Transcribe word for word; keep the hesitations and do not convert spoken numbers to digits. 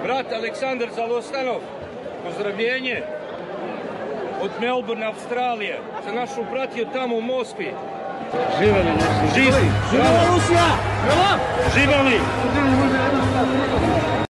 Brat Aleksandar Zalostanov, pozdravljenje od Melbourne, Australije, za našu bratiju tamo u Moskvi. Živeli, Živi! Živela Rusija! Živeli!